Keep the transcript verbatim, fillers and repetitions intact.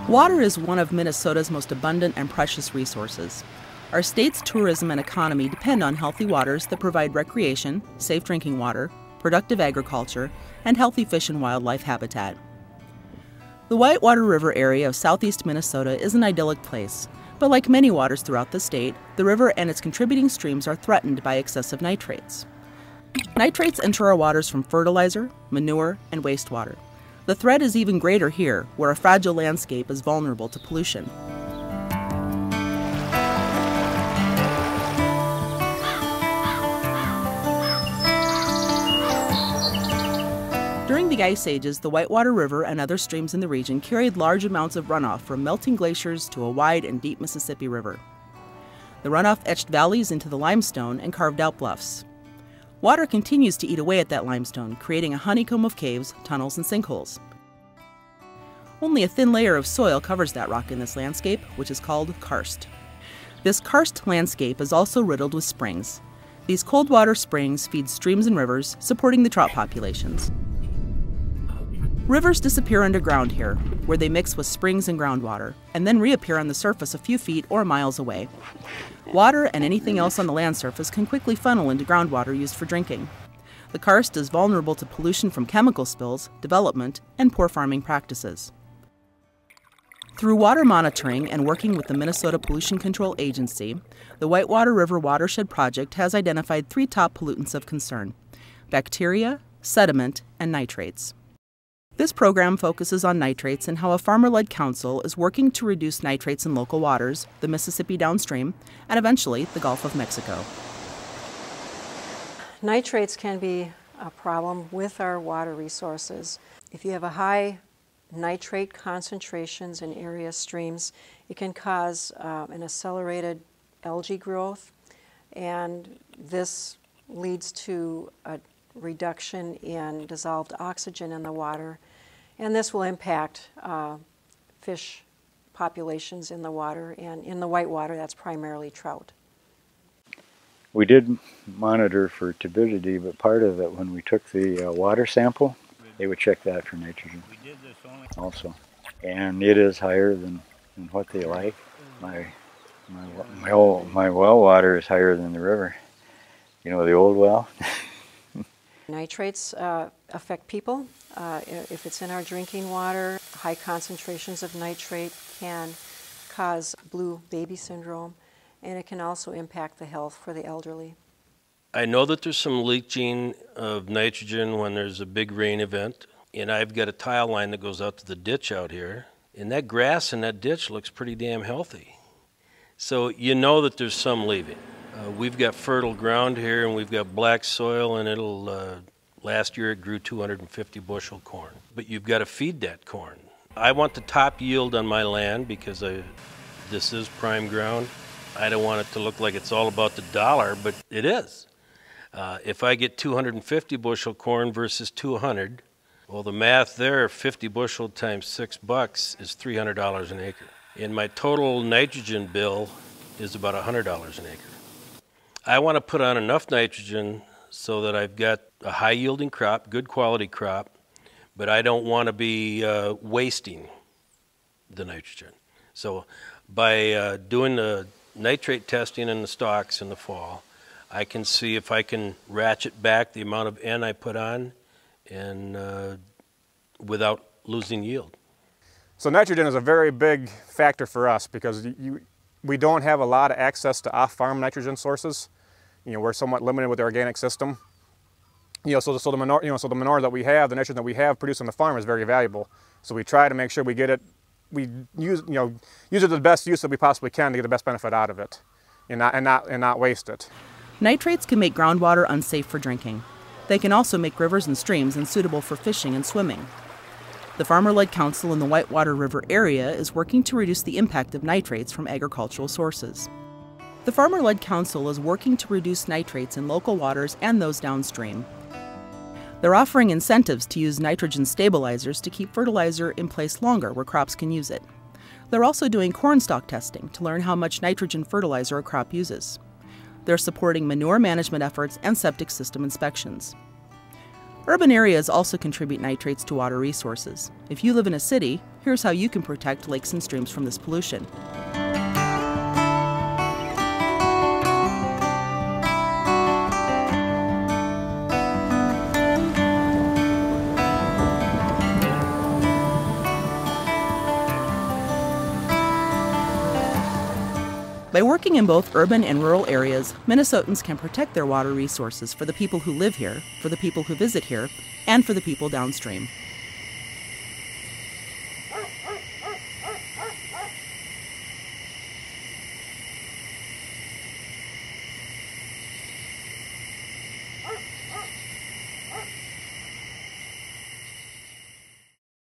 Water is one of Minnesota's most abundant and precious resources. Our state's tourism and economy depend on healthy waters that provide recreation, safe drinking water, productive agriculture, and healthy fish and wildlife habitat. The Whitewater River area of southeast Minnesota is an idyllic place, but like many waters throughout the state, the river and its contributing streams are threatened by excessive nitrates. Nitrates enter our waters from fertilizer, manure, and wastewater. The threat is even greater here, where a fragile landscape is vulnerable to pollution. During the ice ages, the Whitewater River and other streams in the region carried large amounts of runoff from melting glaciers to a wide and deep Mississippi River. The runoff etched valleys into the limestone and carved out bluffs. Water continues to eat away at that limestone, creating a honeycomb of caves, tunnels, and sinkholes. Only a thin layer of soil covers that rock in this landscape, which is called karst. This karst landscape is also riddled with springs. These cold water springs feed streams and rivers, supporting the trout populations. Rivers disappear underground here, where they mix with springs and groundwater, and then reappear on the surface a few feet or miles away. Water and anything else on the land surface can quickly funnel into groundwater used for drinking. The karst is vulnerable to pollution from chemical spills, development, and poor farming practices. Through water monitoring and working with the Minnesota Pollution Control Agency, the Whitewater River Watershed Project has identified three top pollutants of concern: bacteria, sediment, and nitrates. This program focuses on nitrates and how a farmer-led council is working to reduce nitrates in local waters, the Mississippi downstream, and eventually the Gulf of Mexico. Nitrates can be a problem with our water resources. If you have a high nitrate concentrations in area streams, it can cause uh, an accelerated algae growth, and this leads to a reduction in dissolved oxygen in the water, and this will impact uh, fish populations in the water, and in the whitewater that's primarily trout. We did monitor for turbidity, but part of it, when we took the uh, water sample, they would check that for nitrogen also, and it is higher than, than what they like. My my my, old, my well water is higher than the river. You know, the old well. Nitrates uh, affect people. Uh, if it's in our drinking water, high concentrations of nitrate can cause blue baby syndrome, and it can also impact the health for the elderly. I know that there's some leaching of nitrogen when there's a big rain event, and I've got a tile line that goes out to the ditch out here, and that grass in that ditch looks pretty damn healthy. So you know that there's some leaving. Uh, we've got fertile ground here, and we've got black soil, and it'll, uh, last year it grew two hundred fifty bushel corn. But you've got to feed that corn. I want the top yield on my land because I, this is prime ground. I don't want it to look like it's all about the dollar, but it is. Uh, if I get two hundred fifty bushel corn versus two hundred, well, the math there, fifty bushel times six bucks is three hundred dollars an acre. And my total nitrogen bill is about one hundred dollars an acre. I want to put on enough nitrogen so that I've got a high-yielding crop, good quality crop, but I don't want to be uh, wasting the nitrogen. So by uh, doing the nitrate testing in the stalks in the fall, I can see if I can ratchet back the amount of N I put on and uh, without losing yield. So nitrogen is a very big factor for us because you, we don't have a lot of access to off-farm nitrogen sources. You know, we're somewhat limited with the organic system. You know, so, so the manure, you know, so the manure that we have, the nitrogen that we have produced on the farm is very valuable. So we try to make sure we get it, we use, you know, use it to the best use that we possibly can to get the best benefit out of it, and not and not and not waste it. Nitrates can make groundwater unsafe for drinking. They can also make rivers and streams unsuitable for fishing and swimming. The Farmer-Led Council in the Whitewater River area is working to reduce the impact of nitrates from agricultural sources. The Farmer-Led Council is working to reduce nitrates in local waters and those downstream. They're offering incentives to use nitrogen stabilizers to keep fertilizer in place longer where crops can use it. They're also doing corn stalk testing to learn how much nitrogen fertilizer a crop uses. They're supporting manure management efforts and septic system inspections. Urban areas also contribute nitrates to water resources. If you live in a city, here's how you can protect lakes and streams from this pollution. By working in both urban and rural areas, Minnesotans can protect their water resources for the people who live here, for the people who visit here, and for the people downstream.